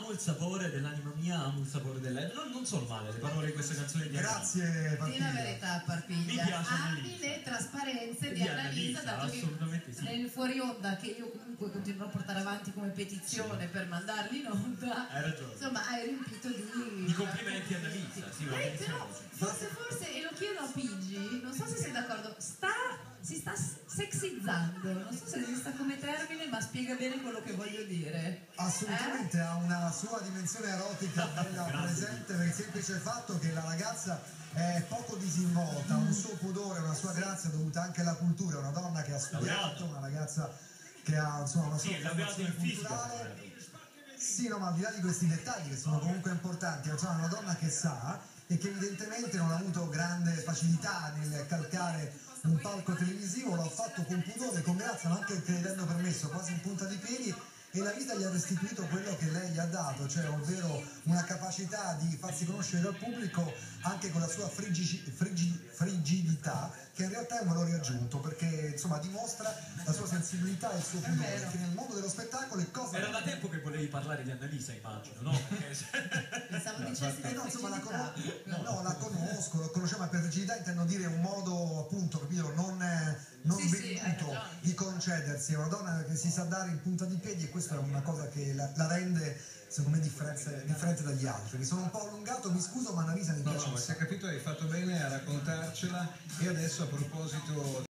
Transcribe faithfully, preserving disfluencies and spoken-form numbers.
amo il sapore dell'anima mia, amo il sapore della... Non, non sono male le parole di questa canzone di Annalisa. Grazie Parpiglia. Di la verità, Parpiglia. Mi piace Ami Annalisa. le trasparenze di, Di Annalisa, Annalisa, dato che assolutamente sì. nel fuori onda, che io comunque continuo a portare avanti come petizione Sì. per mandarli in onda. Hai ragione. Insomma, hai riempito di... Di complimenti a Annalisa, sì, va Eh, bene, però sì. forse, forse, e lo chiedo a Pigi, non so se sei d'accordo, sta, si sta sexizzando, non so se esista come termine, ma spiega bene quello che voglio dire. Assolutamente, Eh? ha una sua dimensione erotica bella presente per il semplice fatto che la ragazza è poco disinvolta, ha un suo pudore, una sua grazia dovuta anche alla cultura, è una donna che ha studiato, una ragazza che ha insomma una sua Sì, laureato in formazione fisica. culturale. Sì, no, ma al di là di questi dettagli che sono comunque importanti, insomma, è una donna che sa e che evidentemente non ha avuto grande facilità nel calcare un palco televisivo, l'ha fatto con pudore, con grazia, ma anche credendo permesso, quasi in punta di piedi, e la vita gli ha restituito quello che lei gli ha dato, cioè ovvero una capacità di farsi conoscere dal pubblico anche con la sua frigi, frigi, frigidità, che in realtà è un valore aggiunto, perché insomma dimostra la sua sensibilità e il suo pudore, che nel mondo dello spettacolo è cosa... Era da tempo che volevi parlare di Annalisa, immagino, no? Pensavo dicessi Eh no, insomma, la, frigidità. cono- no, la conosco, lo conoscevo, ma per frigidità intendo dire un modo appunto, capito, non, eh, non Sì, sì, hai veduto ragione. di concedersi, è una donna che si sa dare in punta di piedi e questa è una cosa che la, la rende secondo me differente, differente dagli altri. Mi sono un po' allungato, mi scuso, ma Annalisa mi No, piace no, un ma si è sacco. capito, hai fatto bene a raccontarcela. E adesso a proposito